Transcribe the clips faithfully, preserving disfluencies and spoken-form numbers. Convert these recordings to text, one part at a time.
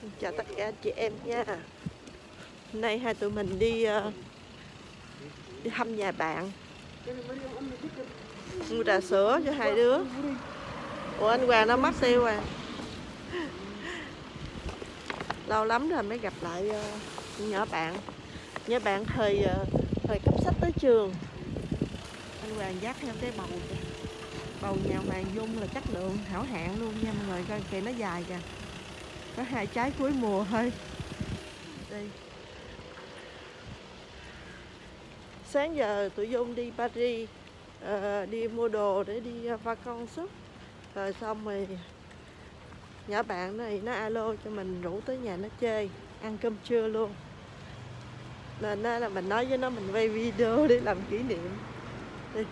Chào tất cả anh chị em nha. Hôm nay hai tụi mình đi uh, đi thăm nhà bạn, mua trà sữa cho hai đứa. Ủa anh Hoàng nó mất tiêu à. Lâu lắm rồi mới gặp lại uh, nhỏ bạn. Nhỏ bạn thời uh, thời cấp sách tới trường. Anh Hoàng dắt theo cái bầu kìa. Bầu nhà Hoàng Dung là chất lượng hảo hạng luôn nha mọi người, coi kìa nó dài kìa. Có hai trái cuối mùa thôi. Đây. Sáng giờ tụi Dung đi Paris, uh, đi mua đồ để đi uh, vacon suốt. Rồi xong rồi nhỏ bạn này nó alo cho mình rủ tới nhà nó chơi, ăn cơm trưa luôn. Nên là mình nói với nó mình quay video để làm kỷ niệm. Đi.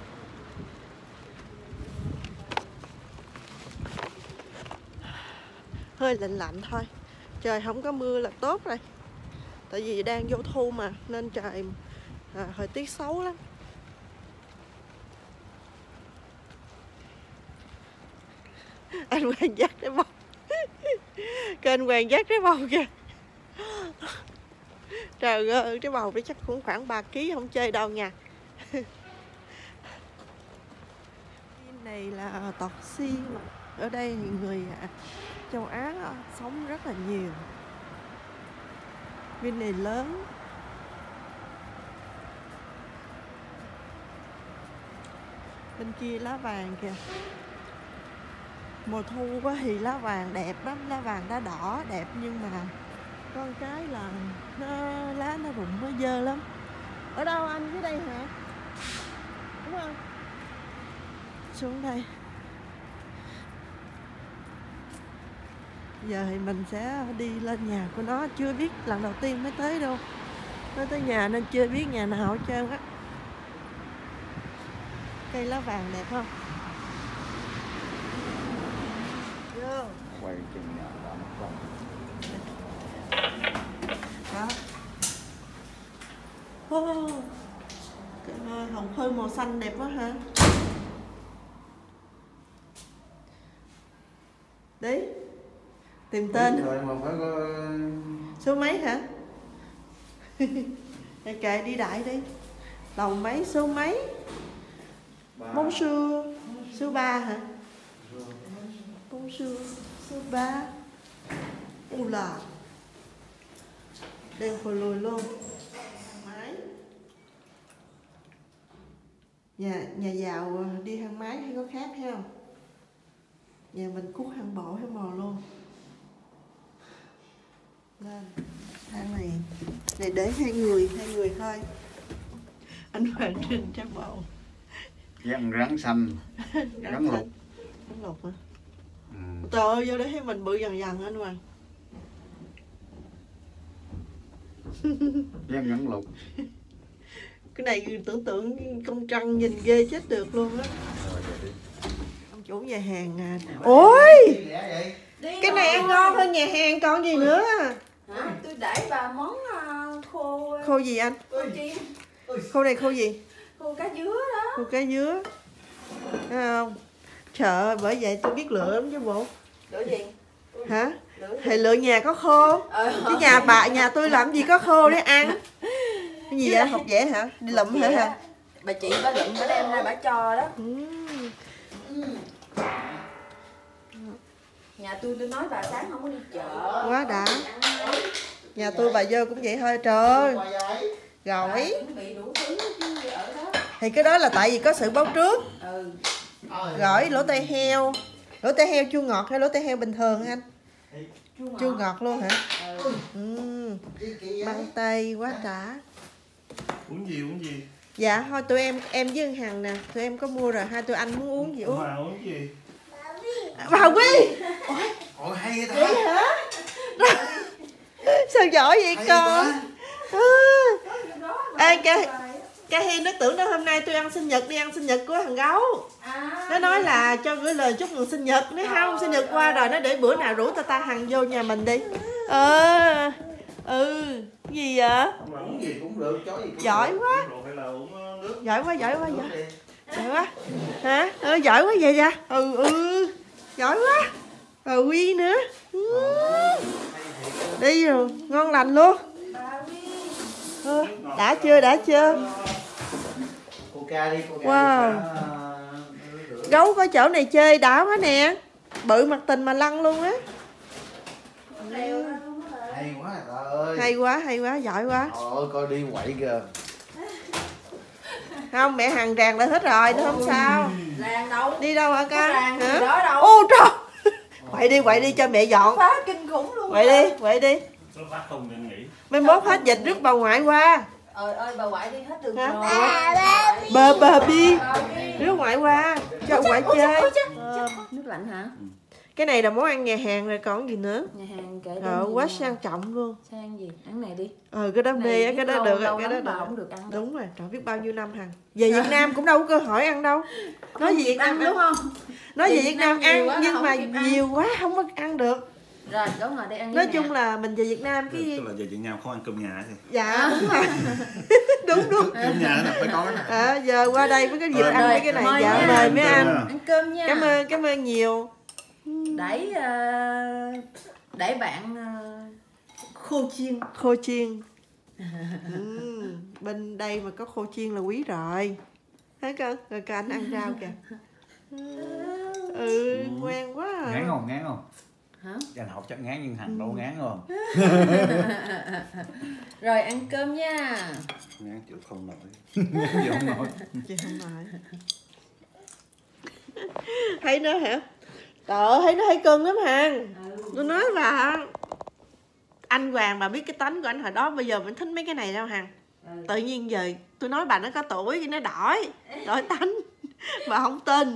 Hơi lạnh lạnh thôi, trời không có mưa là tốt rồi. Tại vì đang vô thu mà, nên trời à, thời tiết xấu lắm. Anh Hoàng dắt cái bầu. Cái anh Hoàng dắt cái bầu kìa. Trời ơi, cái bầu đó chắc cũng khoảng ba ký, không chơi đâu nha. Này là tộc Si. Ở đây thì người châu Á sống rất là nhiều. Viên này lớn. Bên kia lá vàng kìa. Mùa thu quá thì lá vàng đẹp lắm, lá vàng lá đỏ đẹp, nhưng mà con cái là nó lá nó rụng nó dơ lắm. Ở đâu anh? Dưới đây hả? Đúng không? Xuống đây. Giờ thì mình sẽ đi lên nhà của nó, chưa biết, lần đầu tiên mới tới đâu. Mới tới nhà nên chưa biết nhà nào hết trơn á. Cây lá vàng đẹp không? Vô. Quay chừng nhà đó một vòng. Đó. Oh. Cái hồng phơi màu xanh đẹp quá hả? Đấy. Tìm tên. Rồi mà phải có... Số mấy hả? Kệ đi đại đi. Đầu mấy số mấy? Bonjour. Số ba hả? Bonjour. Số ba. U là. Đen phù lùi luôn. Máy. Nhà nhà giàu đi thang máy hay có khác thấy không? Nhà mình cút thang bộ hay mò luôn. Lên thang này này để hai người hai người thôi. Anh Hoàng Trinh chắc bộ Rắn rắn xanh. Rắn lục. Rắn lục hả? Ừ. Trời ơi, vô đấy thấy mình bự dần dần anh Hoàng. Rắn rắn lục. Cái này tưởng tượng con trăng nhìn ghê chết được luôn á. Ông chủ nhà hàng à. Ôi, cái này ăn ngon hơn nhà hàng còn gì nữa. Hả? Tôi để ba món uh, khô. Khô gì anh? Khô chiên. Khô này khô gì? Khô cá dứa đó. Khô cá dứa. Thấy không? Trời ơi, bởi vậy tôi biết lựa lắm chứ bộ. Lựa gì? Hả? Lựa gì? Thì lựa nhà có khô. Ờ. Chứ nhà bà nhà tôi làm gì có khô để ăn. Cái gì vậy? Học vẽ hả? Đi lụm hả hả? Bà chị bà lụm bà đem ra bà cho đó. Ừ. Ừ. Nhà tôi tôi nói bà sáng không có đi chợ. Quá đã. Nhà tôi bà vô cũng vậy thôi. Trời ơi, gỏi. Bị đủ thứ chứ ở đó. Thì cái đó là tại vì có sự báo trước. Ừ. Gỏi lỗ tai heo. Lỗ tai heo chua ngọt hay lỗ tai heo bình thường anh? Chua ngọt, Chua ngọt luôn hả? Ừ. Ừ. Măng tây quá đã. Uống gì uống gì? Dạ thôi tụi em em với anh Hằng nè, tụi em có mua rồi, hai tụi anh muốn uống gì uống. Hòa uống gì? Bà Quy. Ôi hay vậy Vậy ta. hả? Sao giỏi vậy Hay con? ta. À. Ê cái cái Hiên nó tưởng đó hôm nay tôi ăn sinh nhật, đi ăn sinh nhật của thằng gấu. À, Nó nói là cho gửi lời chúc mừng sinh nhật. Nếu không sinh nhật qua rồi nó để bữa nào rủ ta ta Hằng vô nhà mình đi. Ờ. Ừ, cái gì vậy? Mà uống gì cũng được, chó gì cũng Giỏi được. quá. Uống rượu hay là uống nước? Giỏi quá, giỏi quá, Nước giỏi. đi. Giỏi quá. Hả? Ừ, giỏi quá vậy ra. Ừ ừ. Giỏi quá. Rồi Quy nữa. Ừ. Hay thiệt. Đi rồi, ngon lành luôn. Ừ, đã chưa, đã chưa? Coca đi, Coca Wow. đi. Gấu có chỗ này chơi đã quá nè. Bự mặt tình mà lăn luôn á. Hay quá trời ơi. Hay quá, hay quá, giỏi quá. Trời ơi, coi đi quậy kìa. Không, mẹ Hằng ràng lại hết rồi, nó không sao. Ràng đâu? Đi đâu hả con? Ràng Hả? gì đó đâu. Ô trời. Quậy đi, quậy đi cho mẹ dọn. Phá kinh khủng luôn. Quậy đi, quậy đi. Nó phát không nên nghỉ. Mai mốt hết dịch rước bà ngoại qua. Ơi ơi bà ngoại đi hết đường Hả? rồi. Bờ bờ bi. Rước ngoại qua. Cho ngoại chơi. Ờ. Nước lạnh hả? Cái này là món ăn nhà hàng rồi còn gì nữa. Nhà hàng kể Ờ, quá sang trọng luôn. sang gì? Ăn này đi. Ờ, cái đó mê á, cái đó được á, cái đó được. Không được ăn. Đúng rồi, trời biết bao nhiêu năm Hằng. Về Việt Nam cũng đâu có cơ hội ăn đâu. Nói về Việt Nam đúng không? Nói về Việt Nam ăn quá nhưng không mà kịp ăn. nhiều quá không có ăn được. Rồi, đó ngồi đây ăn. Nói chung là mình về Việt Nam cái Tức là về Việt Nam không ăn cơm nhà thì. dạ đúng rồi. đúng đúng. Cơm nhà nó phải có cái này. À, giờ qua đây mới có dịp Rồi, ăn mấy cái này. Dạ mời mấy ăn. Ăn cơm nha. Cảm ơn, cảm ơn nhiều. Đẩy uh, đẩy bạn uh, khô chiên. Khô chiên. ừ, bên đây mà có khô chiên là quý rồi. Thấy con, rồi coi anh ăn rau kìa. Ừ, ngoan quá à. Ngán không, ngán không? Hả? Anh học chắc ngán nhưng Hằng đâu ngán rồi. Rồi ăn cơm nha. Ngán chịu không nổi. Chịu không nổi. Chị không nói. Thấy nó hả? Trời ơi, thấy nó thấy cưng lắm Hằng. Tôi nói là anh Hoàng bà biết cái tánh của anh hồi đó, bây giờ mình thích mấy cái này đâu Hằng. Tự nhiên giờ tôi nói bà nó có tuổi nó đổi đổi tánh bà không tin.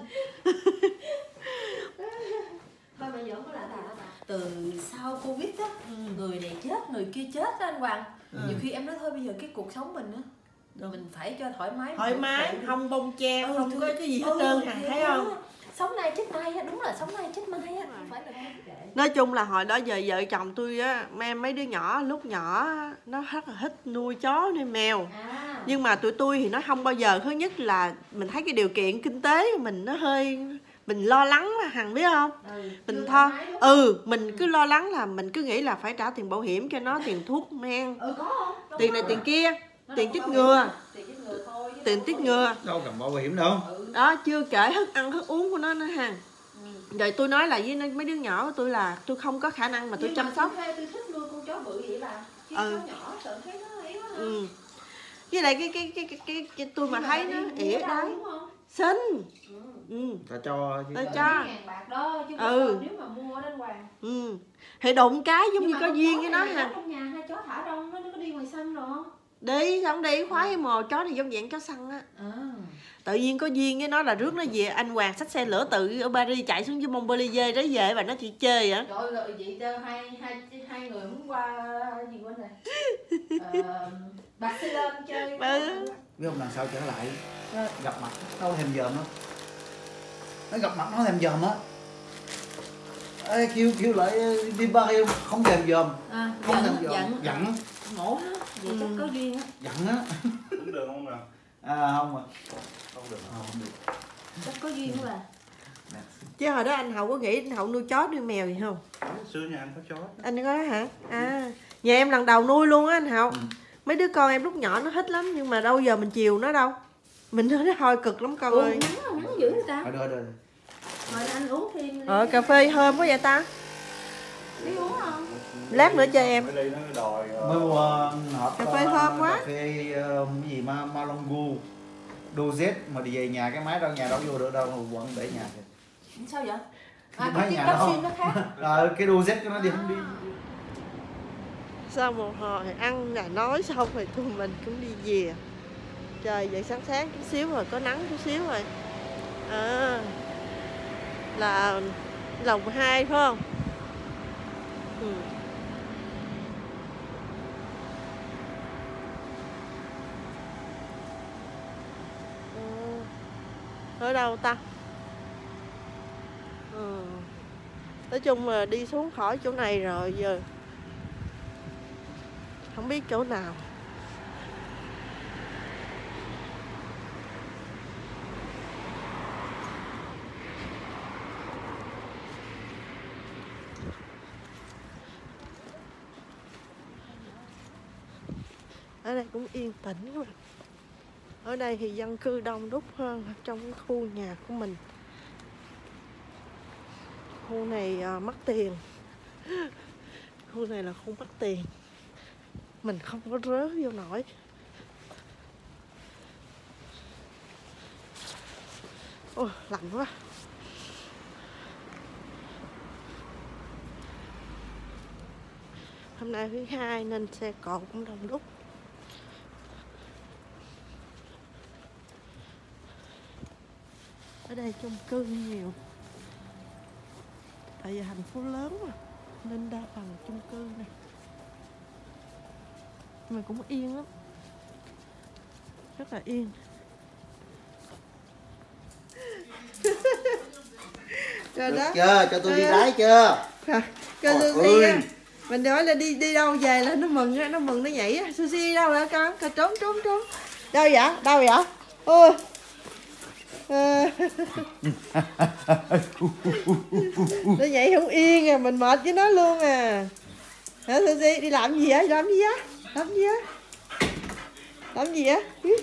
Thôi bây giờ có là từ sau Covid á, ừ. người này chết, người kia chết á anh Hoàng. Ừ. Nhiều khi em nói thôi bây giờ cái cuộc sống mình á, rồi mình phải cho thoải mái. Thoải mái, không bông treo, ừ, không có cái gì hết ừ, trơn Hằng thấy không? Đó. Sống nay chết mai á, đúng là sống nay chết mai á, không phải là kệ. Nói chung là hồi đó giờ vợ chồng tôi á, em mấy đứa nhỏ lúc nhỏ nó rất là thích nuôi chó nuôi mèo. À. Nhưng mà tụi tôi thì nó không bao giờ, thứ nhất là mình thấy cái điều kiện kinh tế của mình nó hơi mình lo lắng mà Hằng biết không? Ừ, mình thôi ừ mình ừ. cứ lo lắng là mình cứ nghĩ là phải trả tiền bảo hiểm cho nó, tiền thuốc men, ừ, có không? Tiền này tiền kia, nó tiền chích ngừa, tiền chích ngừa Đâu cần bảo hiểm đâu. Đó, chưa kể thức ăn thức uống của nó nữa Hằng. Ừ. Rồi tôi nói là với mấy đứa nhỏ của tôi là tôi không có khả năng mà tôi nhưng chăm mà sóc. Tôi, tôi thích nuôi con chó bự vậy bà. Chứ ừ. chó nhỏ sợ thấy nó ấy quá. Ừ. Với lại cái cái cái cái, cái, cái tôi mà, mà thấy nó ỉa đấy. Xinh. Ừ. Ừ. Ta cho chứ. Ta cho. Bạc đó chứ ừ. nếu mà mua đến Hoàng. Ừ. Thì đụng cái giống nhưng như có duyên với nó ha. Trong nhà hai chó thả rông nó có đi ngoài sân rồi không? Đi, không đi, khoái cái mồ chó này giống dạng chó săn á. À. Tự nhiên có duyên với nó là rước nó về, anh Hoàng xách xe lửa tự ở Paris chạy xuống với Montpellier đấy về và nó chỉ chơi vậy. Trời ơi, chị hai hai hai người muốn qua gì quên rồi. Ờ, Barcelona chơi. Ừ. Biết không, lần sau trở lại gặp mặt nó thèm dòm đó. Nó gặp mặt nó thèm dòm á. Ê, kêu kêu lại đi Paris không thèm dòm. À, không giận, thèm dòm. giận. Giận. Ngộ đó, vậy ừ. chắc có duyên á. Giận á. Cũng được không nào? À không à. Không được. À, không được. Chắc có duyên quá. Chứ hồi đó anh Hậu có nghĩ anh Hậu nuôi chó nuôi mèo gì không? Xưa nhà anh có chó. Anh có đó hả? À, nhà em lần đầu nuôi luôn á anh Hậu. Ừ. Mấy đứa con em lúc nhỏ nó thích lắm nhưng mà đâu giờ mình chiều nó đâu. Mình nói nó thôi cực lắm con. Ủa, ơi. Nắng nắng dữ người ta. Ở đây, đây. Rồi anh uống thêm. Ờ, cà phê thơm quá vậy ta. Đi uống không? Lát nữa cho em. Mới đòi mới mua hộp cà phê thơm quá. Cà phê uh, cái gì mà Malongu Dozet mà đi về nhà cái máy đâu nhà đâu vô được đâu mà quận để nhà kìa. Sao vậy? À, cái nhà đó nó khác. Rồi cái Dozet của nó đi không đi. Sau một hồi ăn là nói xong rồi tụi mình cũng đi về. Trời dậy sáng sáng chút xíu rồi, có nắng chút xíu rồi. À, là lồng hai phải không? Ừ. Ở đâu ta? Ừ. Nói chung là đi xuống khỏi chỗ này rồi giờ không biết chỗ nào. Ở đây cũng yên tĩnh mà. Ở đây thì dân cư đông đúc hơn trong cái khu nhà của mình. Khu này à, mất tiền. Khu này là khu mất tiền. Mình không có rớ vô nổi. Ôi, lạnh quá. Hôm nay thứ hai nên xe cộ cũng đông đúc. Ở đây chung cư nhiều. Tại vì thành phố lớn mà nên đa phần chung cư này. Mà cũng yên lắm. Rất là yên. Rồi Được đó. chưa? Cho tôi đi Rồi lái chưa? Rồi, cho Ôi Sushi ơi. á. Mình nói là đi đi đâu về là nó mừng á, nó mừng nó nhảy á. Sushi đi đâu hả con? Con trốn trốn trốn. Đâu vậy? Đâu vậy? Ôi. À. Nó nhảy không yên à, mình mệt với nó luôn à. Hả Sushi, đi làm gì á? Làm gì á? Làm gì á? Làm gì á?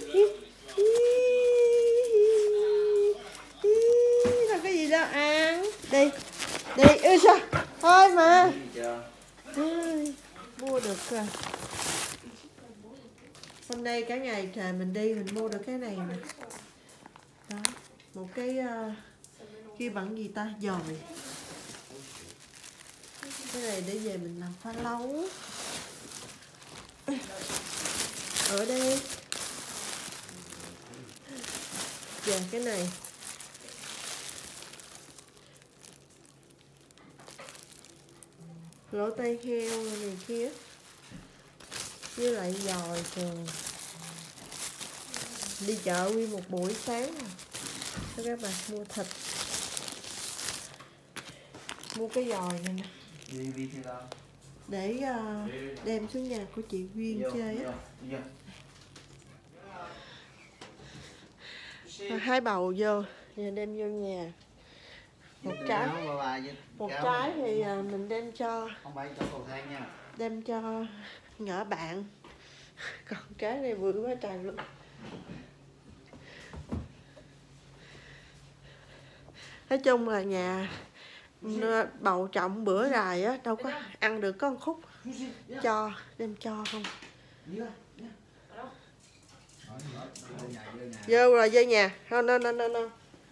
Làm cái gì đâu ăn. Đi. Đi, ư sao? Thôi mà. Ôi, mua được rồi. Hôm nay cả ngày trời mình đi mình mua được cái này nè. Đó, một cái uh, kia bằng gì ta, dòi. Cái này để về mình làm phá lấu. Ở đây. Và cái này. Lỗ tai heo này kia. Với lại dòi thường. Đi chợ nguyên một buổi sáng rồi. Cho các bạn mua thịt. Mua cái dòi này nè. Để uh, đem xuống nhà của chị Duyên chơi á. Hai bầu vô, giờ đem vô nhà. Một trái. Một trái thì uh, mình đem cho. Không phải cho cầu thang nha. Đem cho nhỏ bạn. Còn trái này bự quá trời luôn. Nói chung là nhà bầu trọng bữa rài á, đâu có ăn được có một khúc. Cho, đem cho không. Vô rồi, vô nhà. No, no, no, no, no.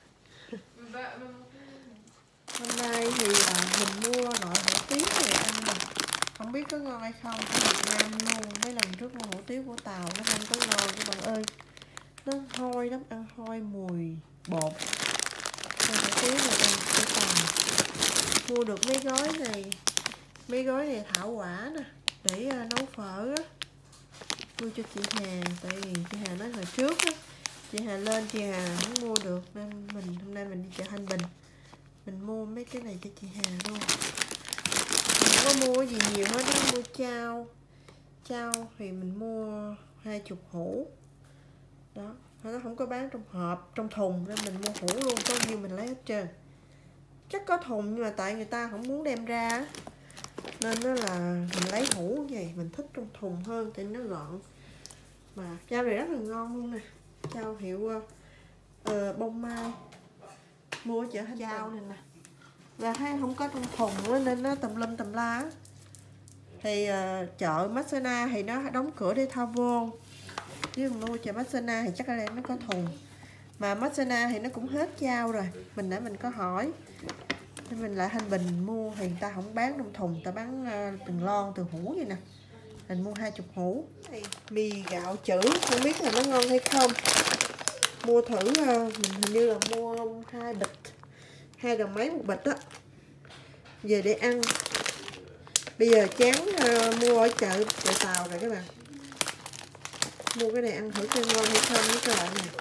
Hôm nay thì à, mình mua loại hủ tiếu này ăn nè. Không biết có ngon hay không, ở Việt Nam luôn. Mấy lần trước mua hủ tiếu của Tàu nó không có ngon các bạn ơi. Nó hôi lắm, ăn hôi mùi bột. Hủ tiếu này ăn của Tàu. Mua được mấy gói này. Mấy gói này thảo quả nè, để uh, nấu phở á. Mua cho chị Hà, tại vì chị Hà nói hồi trước á, chị Hà lên chị Hà không mua được nên mình hôm nay mình đi chợ Thanh Bình. Mình mua mấy cái này cho chị Hà luôn. Mình không có mua gì nhiều hết đó, mua chao. Chao thì mình mua hai chục hũ. Đó, nó không có bán trong hộp, trong thùng nên mình mua hũ luôn, có nhiêu mình lấy hết trơn. Chắc có thùng nhưng mà tại người ta không muốn đem ra nên đó là mình lấy hũ vậy, mình thích trong thùng hơn tại nó gọn. Mà chao này rất là ngon luôn nè. Chao hiệu uh, bông mai. Mua ở chợ chao này nè. Và thấy không có trong thùng nữa nên nó tùm lum tùm la. Thì uh, chợ Massena thì nó đóng cửa để tha vô. Chứ mình mua chợ Massena thì chắc là nó có thùng. Mà Massena thì nó cũng hết chao rồi. Mình nãy mình có hỏi. Nên mình lại Thanh Bình mua thì người ta không bán trong thùng, người ta bán uh, từng lon, từng hũ vậy nè. Mình mua hai chục hũ. Mì gạo chữ, không biết là nó ngon hay không. Mua thử, uh, mình hình như là mua hai bịch, hai đồng mấy một bịch á. Về để ăn. Bây giờ chán uh, mua ở chợ chợ Tàu rồi các bạn. Mua cái này ăn thử xem ngon hay không với các bạn nè.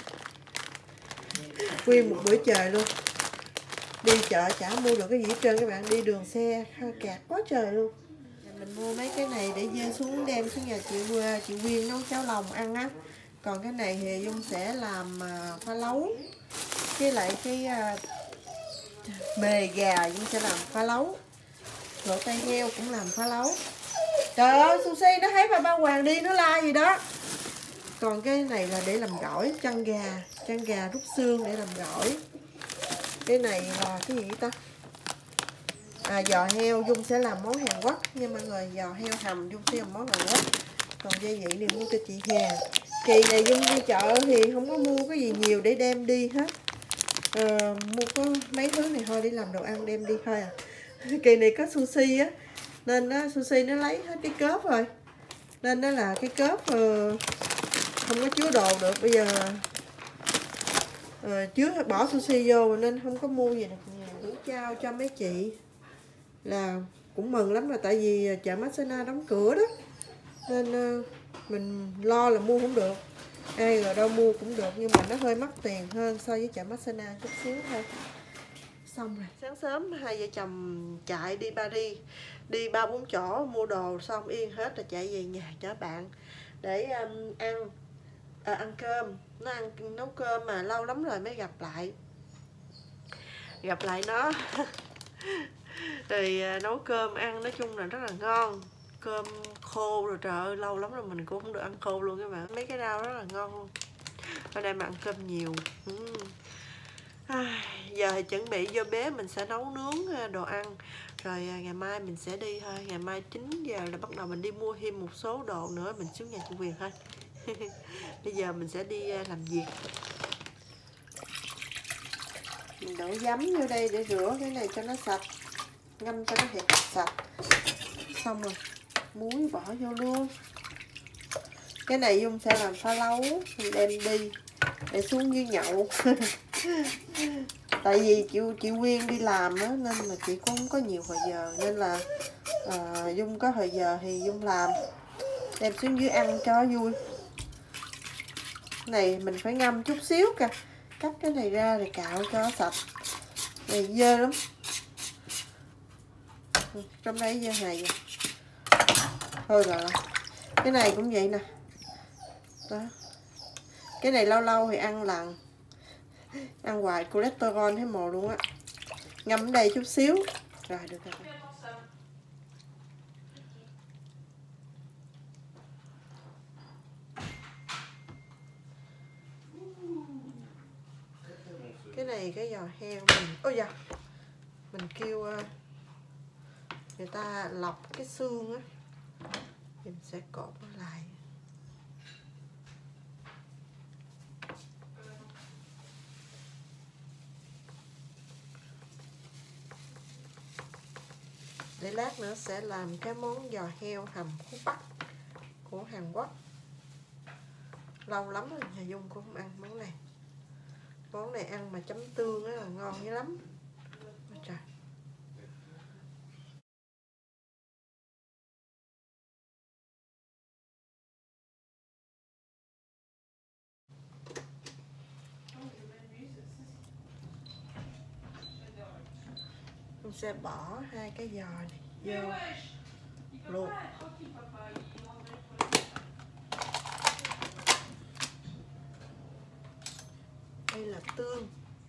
Nguyên một bữa trời luôn. Đi chợ chả mua được cái gì hết trơn các bạn, đi đường xe kẹt quá trời luôn. Mình mua mấy cái này để dê xuống đem xuống nhà chị chị Quyên nấu cháo lòng ăn á. Còn cái này thì Dung sẽ làm uh, phá lấu. Với lại cái uh, mề gà Dung sẽ làm phá lấu. Lỗ tai heo cũng làm phá lấu. Trời ơi, sushi nó thấy bà Ba Hoàng đi nó la gì đó. Còn cái này là để làm gỏi, chân gà, chân gà rút xương để làm gỏi. Cái này là cái gì ta? À, giò heo, Dung sẽ làm món Hàn Quốc nha mọi người. Giò heo hầm Dung sẽ làm món Hàn Quốc. Còn gia vị này mua cho chị Hà. Kỳ này Dung đi chợ thì không có mua cái gì nhiều để đem đi hết. À, mua có mấy thứ này thôi để làm đồ ăn đem đi thôi à. Kỳ này có sushi á, nên á, sushi nó lấy hết cái cớp rồi, nên đó là cái cớp uh, không có chứa đồ được. Bây giờ uh, chứa bỏ sushi vô nên không có mua gì được nhiều. Cũng trao cho mấy chị là cũng mừng lắm, là tại vì chợ Massena đóng cửa đó, nên uh, mình lo là mua không được. Ai rồi đâu mua cũng được, nhưng mà nó hơi mắc tiền hơn so với chợ Massena chút xíu thôi. Xong rồi, sáng sớm hai vợ chồng chạy đi Paris, đi ba bốn chỗ mua đồ xong yên hết rồi chạy về nhà chở bạn để um, ăn à, ăn cơm. Nó ăn nấu cơm mà lâu lắm rồi mới gặp lại gặp lại nó thì uh, nấu cơm ăn nói chung là rất là ngon. Cơm khô rồi, trời ơi lâu lắm rồi mình cũng không được ăn khô luôn các bạn. Mấy cái rau rất là ngon luôn. Ở đây mà ăn cơm nhiều. uhm. À, giờ thì chuẩn bị vô bếp, mình sẽ nấu nướng đồ ăn rồi ngày mai mình sẽ đi thôi. Ngày mai chín giờ là bắt đầu mình đi mua thêm một số đồ nữa, mình xuống nhà chị Quyền thôi. Bây giờ mình sẽ đi làm việc. Mình đổ giấm vô đây để rửa cái này cho nó sạch, ngâm cho nó thiệt sạch. Xong rồi muối bỏ vô luôn. Cái này Dung sẽ làm phá lấu, mình đem đi để xuống dưới nhậu. Tại vì chị, chị Quyên đi làm á, nên mà chị cũng không có nhiều thời giờ, nên là à, Dung có thời giờ thì Dung làm, đem xuống dưới ăn cho vui. Này mình phải ngâm chút xíu kìa, cắt cái này ra rồi cạo cho sạch. Này dơ lắm, trong đây dơ này vậy. Thôi rồi, cái này cũng vậy nè. Đó. Cái này lâu lâu thì ăn lần, ăn hoài cholesterol thấy mồ luôn á. Ngâm ở đây chút xíu rồi được rồi. Cái này cái giò heo mình, ôi da, mình kêu người ta lọc cái xương á, mình sẽ cột nó lại. Để lát nữa sẽ làm cái món giò heo hầm khúc Bắc của Hàn Quốc. Lâu lắm rồi nhà Dung cũng không ăn món này. Món này ăn mà chấm tương á là ngon dữ lắm. Ôi trời. Mình sẽ bỏ hai cái giò này vô luộc. Đây là tương,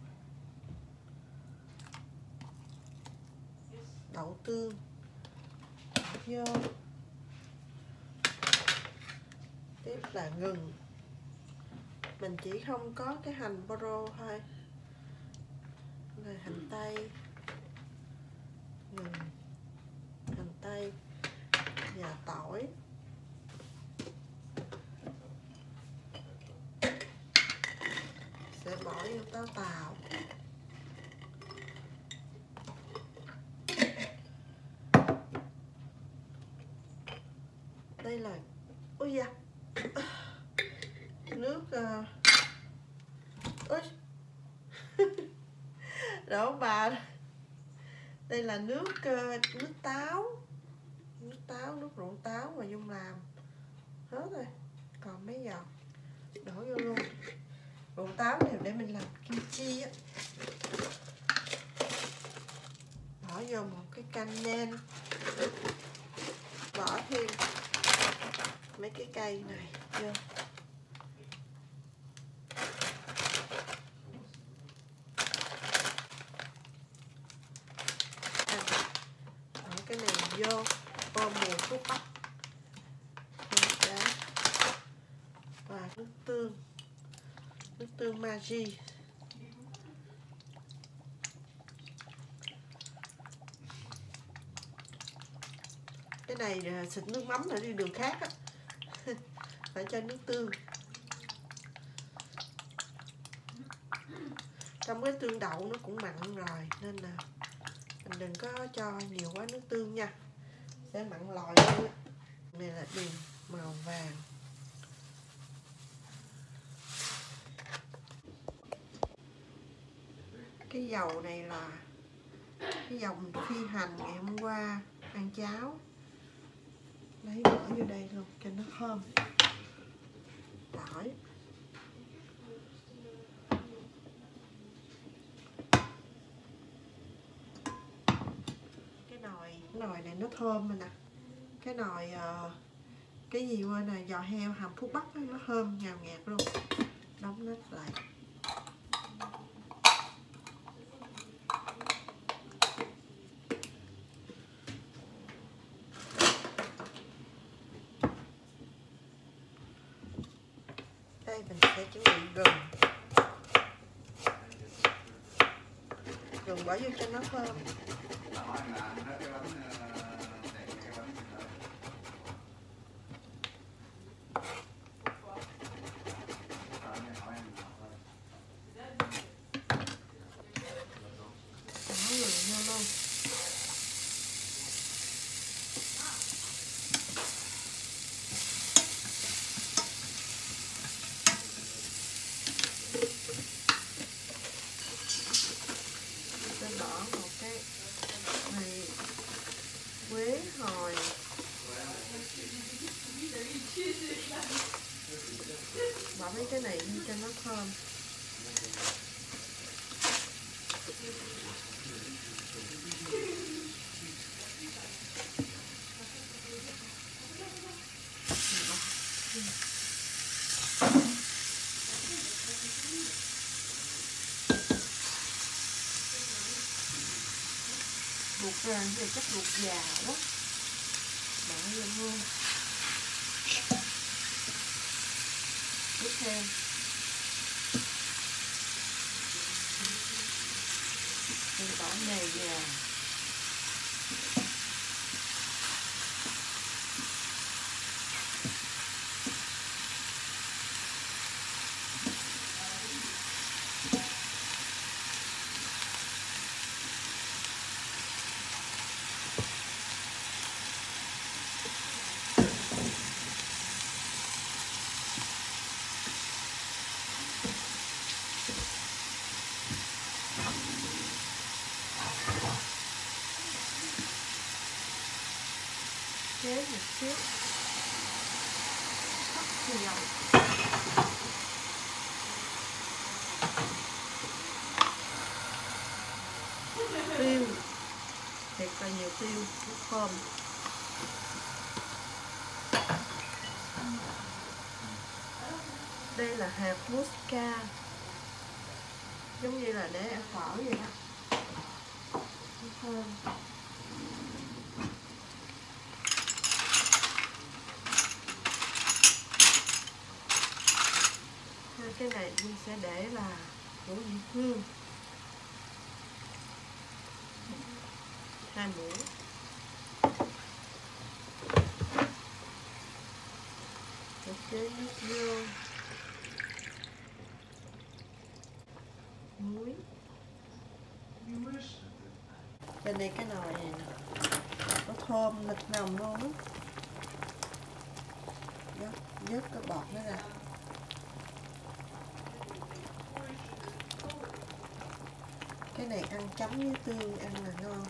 đậu tương vô. Tiếp là gừng. Mình chỉ không có cái hành boro thôi. Rồi hành tây, gừng, hành tây và tỏi. Sẽ bỏ vô táo tàu. Đây là, ôi da, nước uh... ôi đổ bà. Đây là nước uh, nước táo, nước táo, nước rượu táo mà Dung làm hết rồi, còn mấy giọt đổ vô luôn. Rượu táo này để mình làm kim chi á. Bỏ vô một cái canh nêm, bỏ thêm mấy cái cây này vô. À, bỏ cái này vô, bơm mùi thuốc bắc. Nước tương, nước tương Maggi. Cái này xịt nước mắm là đi đường khác á. Phải cho nước tương. Trong cái tương đậu nó cũng mặn rồi nên là mình đừng có cho nhiều quá nước tương nha, sẽ mặn lòi luôn. Này là đường màu vàng. Cái dầu này là cái dầu mình phi hành ngày hôm qua ăn cháo, lấy bỏ vô đây luôn cho nó thơm. Tỏi, cái nồi cái nồi này nó thơm rồi nè. Cái nồi uh, cái gì quên nè, giò heo hầm thuốc bắc nó thơm ngào ngạt luôn. Đóng nắp lại. Đây mình sẽ chuẩn bị gừng. Gừng bỏ vô cho nó thơm. Quế hồi, bỏ mấy cái này đi cho nó thơm. Luộc ra thì chắc luộc già quá, bỏ vô luôn. Tiếp theo mình bỏ nề vào. Chế một chút hấp dầu, tiêu, thiệt là nhiều tiêu, nước thơm. Đây là hạt musca, giống như là để ăn phở vậy đó, nước thơm. Cái này mình sẽ để là củ vị hương, hai muỗng. Để chế nước vô, muối. Bên đây cái nồi này nè, nó thơm nịch nồng luôn á. Vớt, vớt cái bọt nó ra. Cái này ăn chấm với tương ăn là ngon.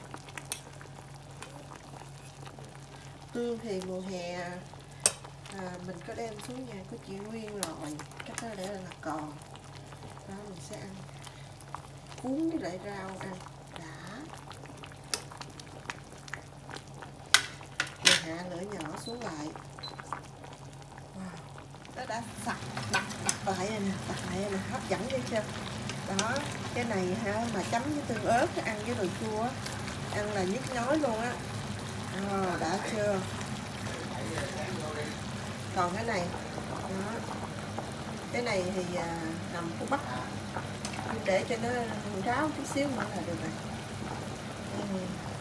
Tương thì mùa hè à, mình có đem xuống nhà của chị Nguyên rồi, cách đó để là còn. Đó mình sẽ ăn cuốn với lại rau ăn đã. Mình hạ lửa nhỏ xuống lại. Wow, nó đã sạch đặt đặt lại rồi nè, đặt lại rồi nè, hấp dẫn vậy chưa? Đó, cái này ha mà chấm với tương ớt ăn với đồ chua ăn là nhức nhói luôn á. À, đã chưa? Còn cái này đó, Cái này thì à, nằm của Bắc, để cho nó ráo chút xíu nữa là được rồi. Ừ.